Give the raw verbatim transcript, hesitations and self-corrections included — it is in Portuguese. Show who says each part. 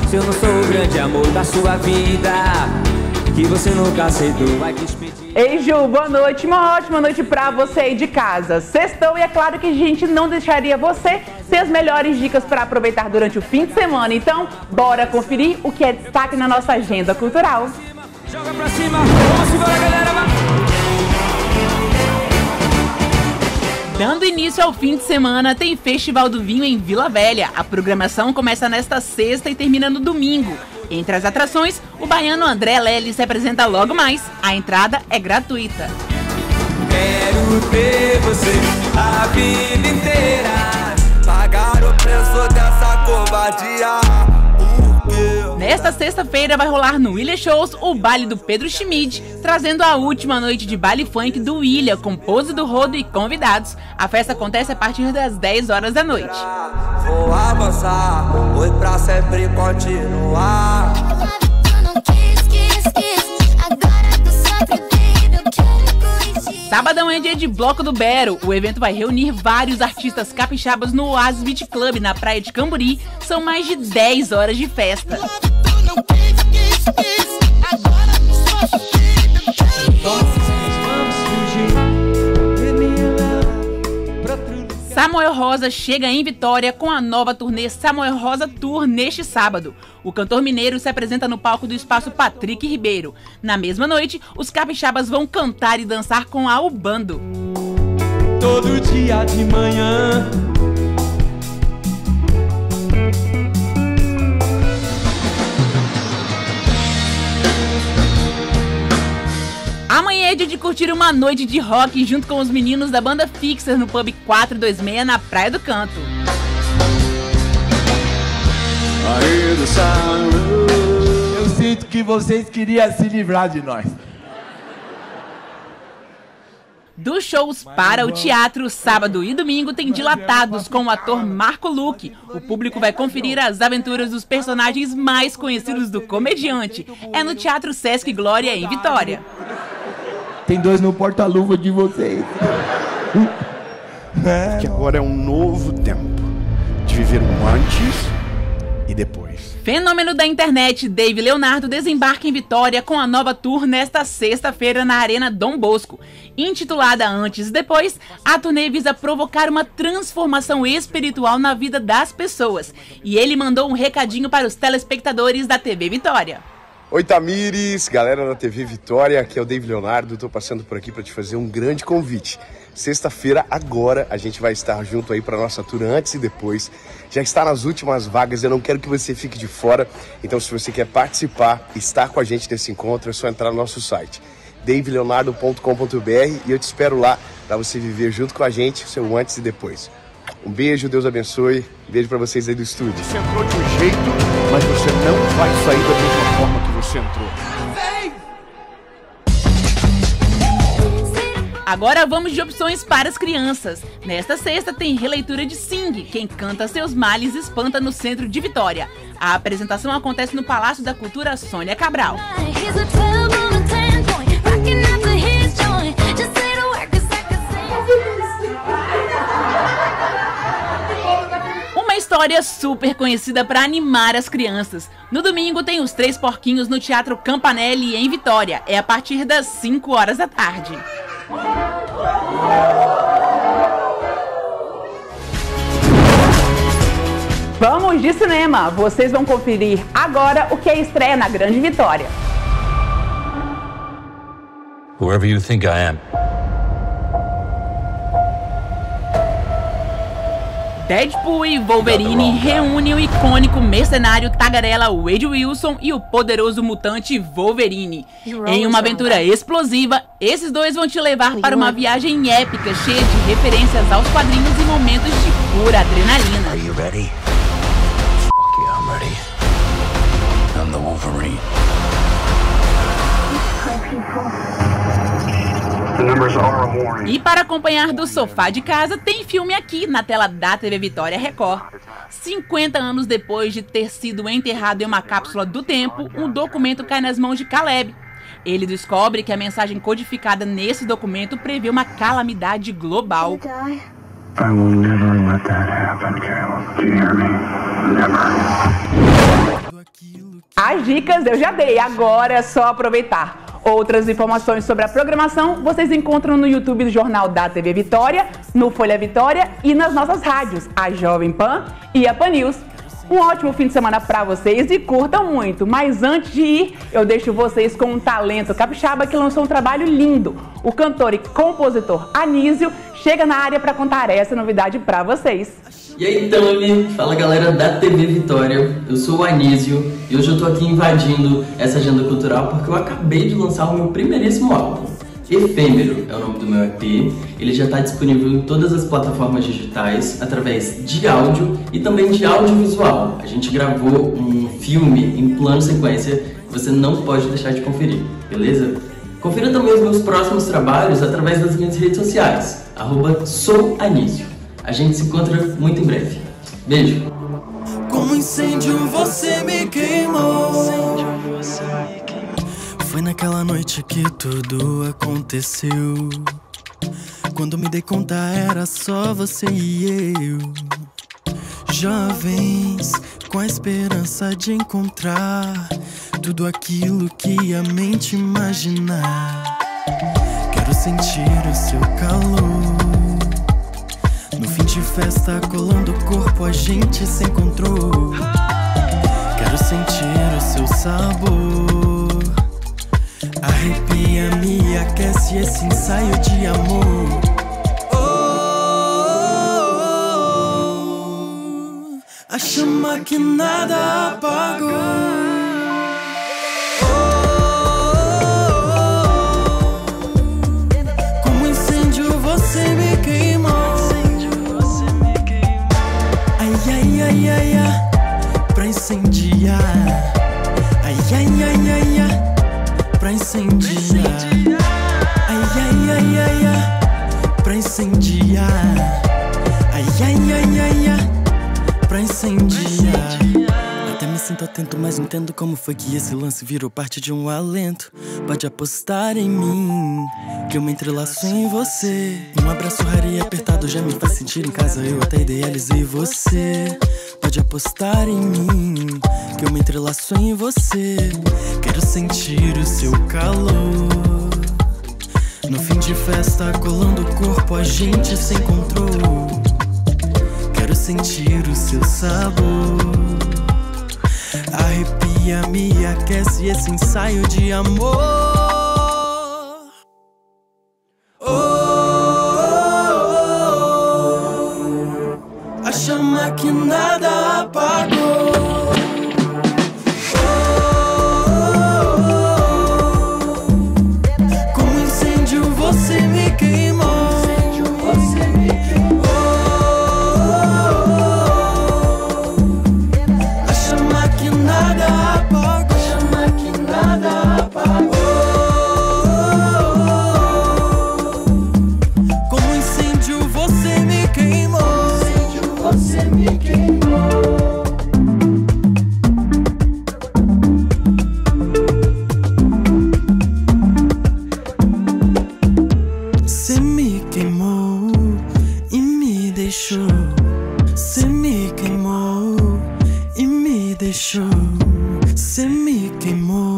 Speaker 1: Se eu não sou o grande amor da sua vida, que você nunca aceitou, vai despedir.
Speaker 2: Ei Ju, boa noite, uma ótima noite pra você aí de casa. Sextou e é claro que a gente não deixaria você sem as melhores dicas para aproveitar durante o fim de semana. Então, bora conferir o que é destaque na nossa agenda cultural.
Speaker 1: Joga pra cima, vamos embora, galera, vai.
Speaker 3: Dando início ao fim de semana, tem Festival do Vinho em Vila Velha. A programação começa nesta sexta e termina no domingo. Entre as atrações, o baiano André Leles se apresenta logo mais. A entrada é gratuita.
Speaker 1: Quero ter você a vida inteira, pagar o preço dessa covardia.
Speaker 3: Nesta sexta-feira vai rolar no William Shows o baile do Pedro Schmid, trazendo a última noite de baile funk do William, com pose do rodo e convidados. A festa acontece a partir das dez horas da noite.
Speaker 1: Vou avançar, foi pra sempre continuar.
Speaker 3: Sabadão é dia de Bloco do Bero. O evento vai reunir vários artistas capixabas no Oasis Beach Club, na praia de Camburi. São mais de dez horas de festa. Samuel Rosa chega em Vitória com a nova turnê Samuel Rosa Tour neste sábado. O cantor mineiro se apresenta no palco do Espaço Patrick Ribeiro. Na mesma noite, os capixabas vão cantar e dançar com a Ubando.
Speaker 1: Todo dia de manhã.
Speaker 3: Amanhã é dia de curtir uma noite de rock junto com os meninos da banda Fixer no Pub quatro dois seis na Praia do Canto.
Speaker 4: Eu sinto que vocês queriam se livrar de nós.
Speaker 3: Dos shows para o teatro, sábado e domingo tem Dilatados com o ator Marco Luque. O público vai conferir as aventuras dos personagens mais conhecidos do comediante. É no Teatro Sesc Glória, em Vitória.
Speaker 4: Tem dois no porta-luva de vocês.
Speaker 5: Que agora é um novo tempo de viver um antes e depois.
Speaker 3: Fenômeno da internet, Dave Leonardo desembarca em Vitória com a nova tour nesta sexta-feira na Arena Dom Bosco. Intitulada Antes e Depois, a turnê visa provocar uma transformação espiritual na vida das pessoas. E ele mandou um recadinho para os telespectadores da T V Vitória.
Speaker 5: Oi Tamires, galera da T V Vitória, aqui é o Dave Leonardo, tô passando por aqui para te fazer um grande convite. Sexta-feira, agora, a gente vai estar junto aí para nossa tour Antes e Depois. Já está nas últimas vagas, eu não quero que você fique de fora. Então, se você quer participar, estar com a gente nesse encontro, é só entrar no nosso site, dave leonardo ponto com ponto b r, e eu te espero lá para você viver junto com a gente o seu Antes e Depois. Um beijo, Deus abençoe, um beijo para vocês aí do estúdio.
Speaker 6: Você entrou de um jeito, mas você não vai sair da mesma forma que você entrou.
Speaker 3: Agora vamos de opções para as crianças. Nesta sexta tem releitura de Sing, Quem Canta Seus Males Espanta, no centro de Vitória. A apresentação acontece no Palácio da Cultura Sônia Cabral. Uma história super conhecida para animar as crianças. No domingo tem Os Três Porquinhos no Teatro Campanelli, em Vitória. É a partir das cinco horas da tarde.
Speaker 2: Vamos de cinema! Vocês vão conferir agora o que é estreia na Grande Vitória.
Speaker 7: Whoever you think I am.
Speaker 3: Deadpool e Wolverine reúnem o icônico mercenário tagarela Wade Wilson e o poderoso mutante Wolverine. Em uma aventura explosiva, esses dois vão te levar para uma viagem épica, cheia de referências aos quadrinhos e momentos de pura adrenalina.
Speaker 7: Are you ready? Fuck yeah, I'm ready. I'm the Wolverine.
Speaker 3: E para acompanhar do sofá de casa, tem filme aqui na tela da T V Vitória Record. cinquenta anos depois de ter sido enterrado em uma cápsula do tempo, um documento cai nas mãos de Caleb. Ele descobre que a mensagem codificada nesse documento prevê uma calamidade global.
Speaker 8: I will never let that happen, Caleb. Do you hear me? Never.
Speaker 2: As dicas eu já dei, agora é só aproveitar. Outras informações sobre a programação vocês encontram no YouTube do Jornal da T V Vitória, no Folha Vitória e nas nossas rádios, a Jovem Pan e a Pan News. Um ótimo fim de semana para vocês e curtam muito. Mas antes de ir, eu deixo vocês com um talento capixaba que lançou um trabalho lindo. O cantor e compositor Anísio chega na área para contar essa novidade para vocês.
Speaker 8: E aí, Tami, fala galera da T V Vitória, eu sou o Anísio e hoje eu tô aqui invadindo essa agenda cultural porque eu acabei de lançar o meu primeiríssimo álbum. Efêmero é o nome do meu E P, ele já está disponível em todas as plataformas digitais, através de áudio e também de audiovisual. A gente gravou um filme em plano sequência que você não pode deixar de conferir, beleza? Confira também os meus próximos trabalhos através das minhas redes sociais, arroba souanísio. A gente se encontra muito em breve. Beijo!
Speaker 9: Como incêndio você me queimou. Foi naquela noite que tudo aconteceu. Quando me dei conta era só você e eu. Jovens, com a esperança de encontrar tudo aquilo que a mente imaginar. Quero sentir o seu calor. No fim de festa, colando o corpo, a gente se encontrou. Quero sentir o seu sabor. Arrepia, me aquece esse ensaio de amor. Oh, oh, oh, a chama que nada apagou. Oh, oh, oh, como incêndio você me queimou. Ai, ai, ai, ai, pra incendiar. Ai, ai, ai, ai, ai, pra incendiar. Ai, ai, ai, ai, ai, pra incendiar. Ai, ai, ai, ai, ai, pra incendiar. Até me sinto atento, mas entendo como foi que esse lance virou parte de um alento. Pode apostar em mim, que eu me entrelaço em você. Um abraço raro e apertado já me faz sentir em casa. Eu até idealizei você. Pode apostar em mim, que eu me entrelaço em você. Quero sentir o seu calor. No fim de festa, colando o corpo, a gente se encontrou. Quero sentir o seu sabor. Arrepia, me aquece esse ensaio de amor. Oh, oh, oh, a chama que nada apagou. Você me queimou. Você me queimou. A chama que nada apagou. A chama que nada apagou. Como incêndio você me queimou. Incêndio você me queimou. Cê me queimou e me deixou. Cê me queimou e me deixou. Cê me queimou.